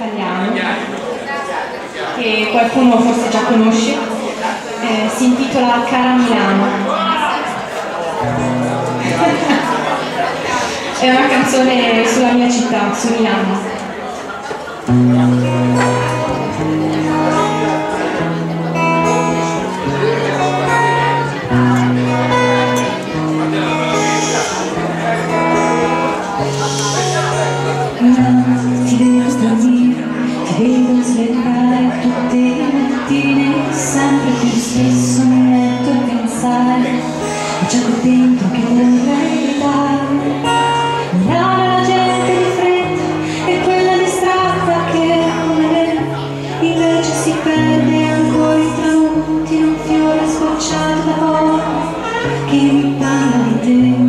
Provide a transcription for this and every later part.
italiano che qualcuno forse già conosce, si intitola Cara Milano. È una canzone sulla mia città, su Milano. Ti vedo dormire, ti vedo svegliare tutte le mattine, sempre più spesso mi metto a pensare a ciò che dentro che vorrei dare. Milano è la gente di fretta e quella distratta che come me invece si perde ancora i tramonti in un fiore scocciato da poco che mi parla di te.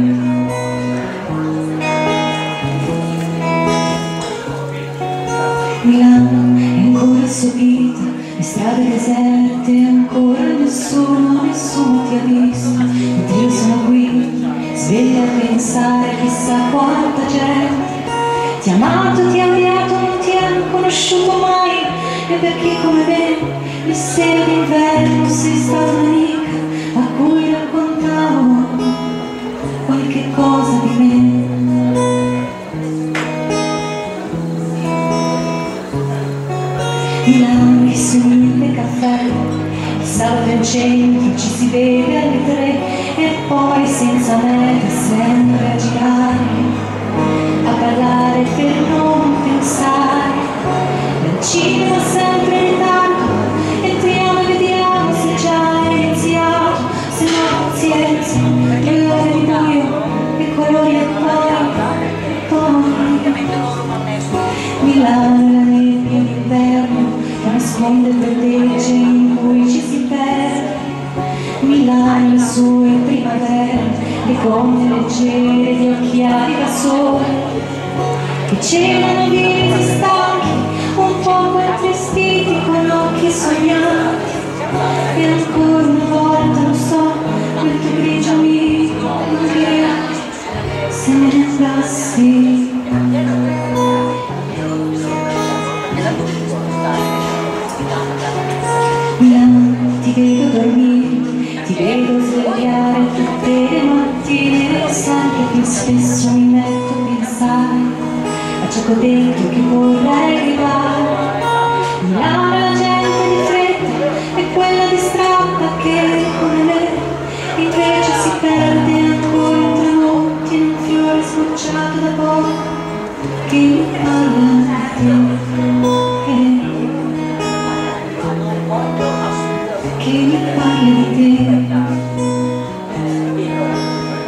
Milano è ancora assopita, le strade deserte, ancora nessuno ti ha visto. Mentre io sono qui, sveglia a pensare chissà quanta gente ti ha amato, ti ha odiato, non ti ha conosciuto mai. E per chi come me, le sere d'inverno sei stata un'amica a cui raccontavo qualche cosa di me. Milano che sui 1000 caffè, il sabato in centro ci si vede alle 3 e poi senza meta sempre a girare, a parlare per non pensare. Nel cinema sempre in ritardo, entriamo e vediamo se già è iniziato, se no pazienza, 2 ore di buio e colori e poi Milano è la nebbia d'inverno che nasconde per legge in cui ci si perde. Milano le sue primavere, le gonne leggere, gli occhiali da sole che cenano visi stanchi, un poco intristiti con occhi sognanti. E ancora una volta lo so, quel tuo grigio amico non dirà se me ne andassi. Milano, ti vedo dormire, ti vedo svegliare tutte le mattine, sempre più spesso mi metto a pensare a ciò che ho dentro che vorrei arrivare. Milano è la gente di fretta e quella distratta che come me invece si perde ancora in tramonti in un fiore sbocciato da poco che mi parla di te. Che mi parli di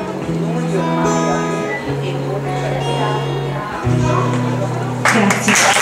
te. Grazie.